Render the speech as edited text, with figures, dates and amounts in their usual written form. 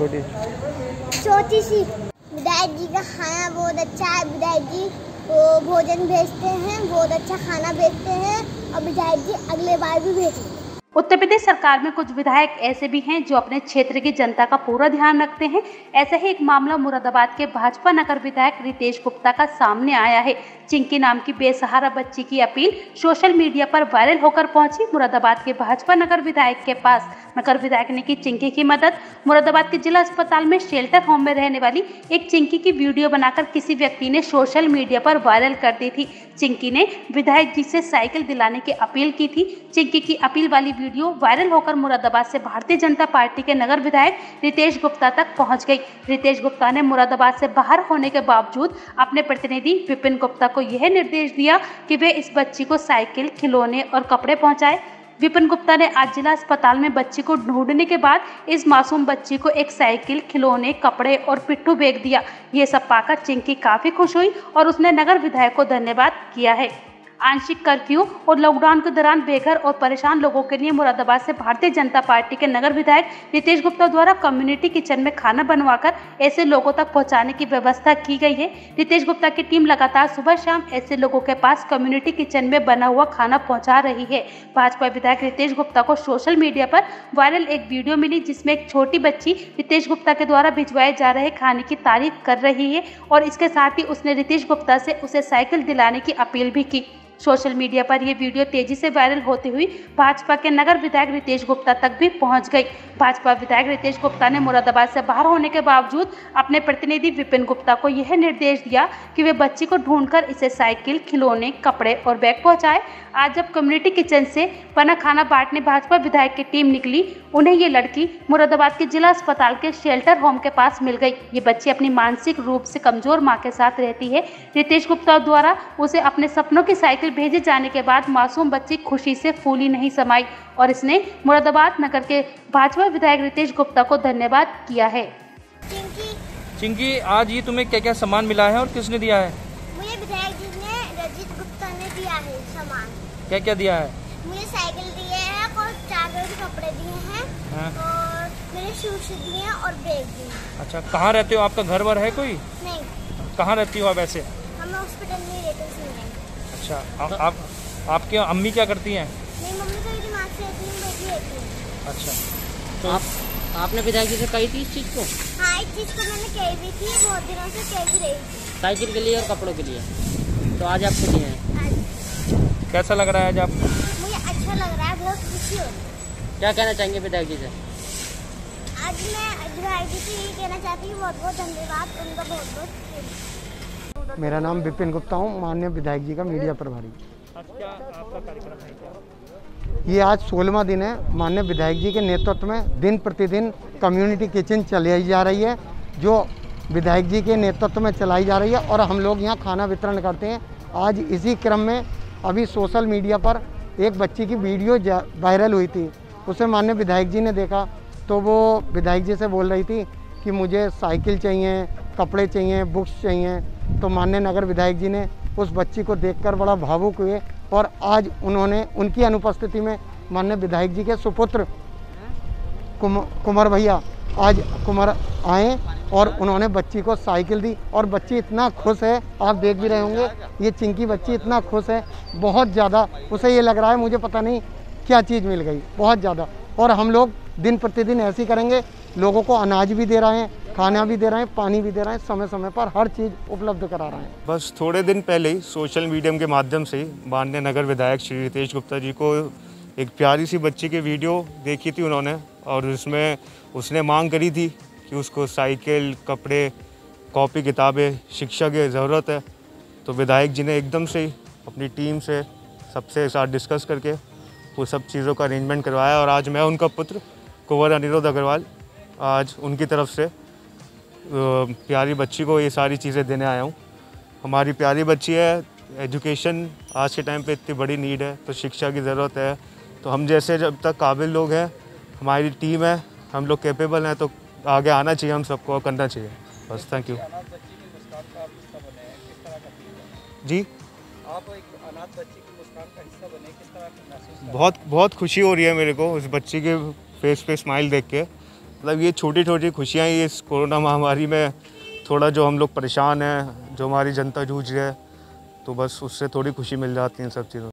छोटी सी। विधायक जी का खाना बहुत अच्छा है। विधायक जी वो भोजन भेजते हैं, बहुत अच्छा खाना भेजते हैं और विधायक जी अगले बार भी भेजेंगे। उत्तर प्रदेश सरकार में कुछ विधायक ऐसे भी हैं जो अपने क्षेत्र की जनता का पूरा ध्यान रखते हैं। ऐसा ही एक मामला मुरादाबाद के भाजपा नगर विधायक रितेश गुप्ता का सामने आया है। चिंकी नाम की बेसहारा बच्ची की अपील सोशल मीडिया पर वायरल होकर पहुंची मुरादाबाद के भाजपा नगर विधायक के पास। नगर विधायक ने की चिंकी की मदद। मुरादाबाद के जिला अस्पताल में शेल्टर होम में रहने वाली एक चिंकी की वीडियो बनाकर किसी व्यक्ति ने सोशल मीडिया पर वायरल कर दी थी। चिंकी ने विधायक जी से साइकिल दिलाने की अपील की थी। चिंकी की अपील वाली वीडियो वायरल होकर मुरादाबाद से भारतीय जनता पार्टी के नगर विधायक रितेश गुप्ता तक पहुंच गई। रितेश गुप्ता ने मुरादाबाद से बाहर होने के बावजूद अपने प्रतिनिधि विपिन गुप्ता को यह निर्देश दिया कि वे इस बच्ची को साइकिल, खिलौने और कपड़े पहुंचाए। विपिन गुप्ता ने आज जिला अस्पताल में बच्ची को ढूंढने के बाद इस मासूम बच्ची को एक साइकिल, खिलौने, कपड़े और पिट्ठू बैग दिया। ये सब पाकर चिंकी काफी खुश हुई और उसने नगर विधायक को धन्यवाद किया है। आंशिक कर्फ्यू और लॉकडाउन के दौरान बेघर और परेशान लोगों के लिए मुरादाबाद से भारतीय जनता पार्टी के नगर विधायक रितेश गुप्ता द्वारा कम्युनिटी किचन में खाना बनवाकर ऐसे लोगों तक पहुंचाने की व्यवस्था की गई है। रितेश गुप्ता की टीम लगातार सुबह शाम ऐसे लोगों के पास कम्युनिटी किचन में बना हुआ खाना पहुंचा रही है। भाजपा विधायक रितेश गुप्ता को सोशल मीडिया पर वायरल एक वीडियो मिली जिसमें एक छोटी बच्ची रितेश गुप्ता के द्वारा भिजवाए जा रहे खाने की तारीफ कर रही है और इसके साथ ही उसने रितेश गुप्ता से उसे साइकिल दिलाने की अपील भी की। सोशल मीडिया पर यह वीडियो तेजी से वायरल होती हुई भाजपा के नगर विधायक रितेश गुप्ता तक भी पहुंच गई। भाजपा विधायक रितेश गुप्ता ने मुरादाबाद से बाहर होने के बावजूद अपने प्रतिनिधि विपिन गुप्ता को यह निर्देश दिया कि वे बच्ची को ढूंढकर इसे साइकिल, खिलौने, कपड़े और बैग पहुंचाए। आज जब कम्युनिटी किचन से बना खाना बांटने भाजपा विधायक की टीम निकली, उन्हें ये लड़की मुरादाबाद के जिला अस्पताल के शेल्टर होम के पास मिल गई। ये बच्ची अपनी मानसिक रूप से कमजोर मां के साथ रहती है। रितेश गुप्ता द्वारा उसे अपने सपनों की साइकिल भेजे जाने के बाद मासूम बच्ची खुशी से फूली नहीं समाई और इसने मुरादाबाद नगर के भाजपा विधायक रितेश गुप्ता को धन्यवाद किया है। चिंकी, आज ये तुम्हें क्या क्या सामान मिला है और किसने दिया है? मुझे विधायक जी ने, रजित गुप्ता ने दिया है सामान। क्या क्या दिया है? मुझे साइकिल दिए है और 4 जोड़ी कपड़े दिए हैं और मेरे शूज दिए हैं और बैग दिए हैं। अच्छा, कहाँ रहते हो? आपका घर वर है कोई? नहीं। कहाँ रहती हो आप ऐसे? हम हॉस्पिटल में रहते हैं। अच्छा, आपकी अम्मी क्या करती हैं? मेरी मम्मी तो दिमाग से रहती है। अच्छा, तो आपने विधायक जी से कही थी इस चीज़ को? हाँ, इस चीज़ को मैंने कही भी थी, बहुत दिनों से कह भी रही थी। साइकिल के लिए और कपड़ों के लिए, तो आज आपके लिए है। कैसा लग रहा है आज आपको? मुझे अच्छा लग रहा है, बहुत खुशी हो रही है। क्या कहना चाहेंगे विधायक जी से? आज मैं विधायक जी से यही कहना चाहती हूँ, बहुत बहुत धन्यवाद उनका, बहुत बहुत। मेरा नाम विपिन गुप्ता हूँ, माननीय विधायक जी का मीडिया प्रभारी। आज क्या आपका कार्यक्रम है? क्या ये आज 16वां दिन है। माननीय विधायक जी के नेतृत्व में दिन प्रतिदिन कम्युनिटी किचन चलाई जा रही है, जो विधायक जी के नेतृत्व में चलाई जा रही है और हम लोग यहाँ खाना वितरण करते हैं। आज इसी क्रम में अभी सोशल मीडिया पर एक बच्ची की वीडियो वायरल हुई थी। उसे माननीय विधायक जी ने देखा तो वो विधायक जी से बोल रही थी कि मुझे साइकिल चाहिए, कपड़े चाहिए, बुक्स चाहिए। तो माननीय नगर विधायक जी ने उस बच्ची को देखकर बड़ा भावुक हुए और आज उन्होंने उनकी अनुपस्थिति में माननीय विधायक जी के सुपुत्र कुमार भैया आज कुमार आए और उन्होंने बच्ची को साइकिल दी और बच्ची इतना खुश है, आप देख भी रहे होंगे। ये चिंकी बच्ची इतना खुश है, बहुत ज़्यादा। उसे ये लग रहा है मुझे पता नहीं क्या चीज़ मिल गई, बहुत ज़्यादा। और हम लोग दिन प्रतिदिन ऐसे ही करेंगे, लोगों को अनाज भी दे रहे हैं, खाना भी दे रहे हैं, पानी भी दे रहे हैं, समय समय पर हर चीज़ उपलब्ध करा रहे हैं। बस थोड़े दिन पहले ही सोशल मीडिया के माध्यम से माननीय नगर विधायक श्री रितेश गुप्ता जी को एक प्यारी सी बच्ची की वीडियो देखी थी उन्होंने, और उसमें उसने मांग करी थी कि उसको साइकिल, कपड़े, कॉपी, किताबें, शिक्षा की ज़रूरत है। तो विधायक जी ने एकदम से ही अपनी टीम से सबसे साथ डिस्कस करके वो सब चीज़ों का अरेंजमेंट करवाया और आज मैं उनका पुत्र कुंवर अनिरुद्ध अग्रवाल आज उनकी तरफ से प्यारी बच्ची को ये सारी चीज़ें देने आया हूँ। हमारी प्यारी बच्ची है, एजुकेशन आज के टाइम पे इतनी बड़ी नीड है, तो शिक्षा की ज़रूरत है। तो हम जैसे जब तक काबिल लोग हैं, हमारी टीम है, हम लोग कैपेबल हैं, तो आगे आना चाहिए, हम सबको करना चाहिए। बस, थैंक यू जी। आप एक अनाथ बच्ची की मुस्कान का हिस्सा बने, किस तरह महसूस? बहुत खुशी हो रही है मेरे को उस बच्ची के फेस पे स्माइल देख के। मतलब ये छोटी छोटी खुशियाँ ही इस कोरोना महामारी में थोड़ा जो हम लोग परेशान हैं, जो हमारी जनता जूझ रही है, तो बस उससे थोड़ी खुशी मिल जाती है इन सब चीज़ों।